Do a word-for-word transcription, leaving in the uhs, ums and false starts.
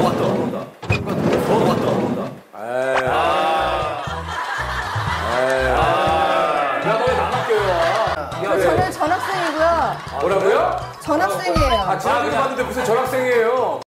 왔다, 온다. 어, 왔다, 온다. 에이. 아. 에이. 아. 야, 너 왜 남학교에 와? 저는 전학생이고요. 뭐라고요? 전학생이에요. 아, 지난주에 봤는데 무슨 전학생이에요?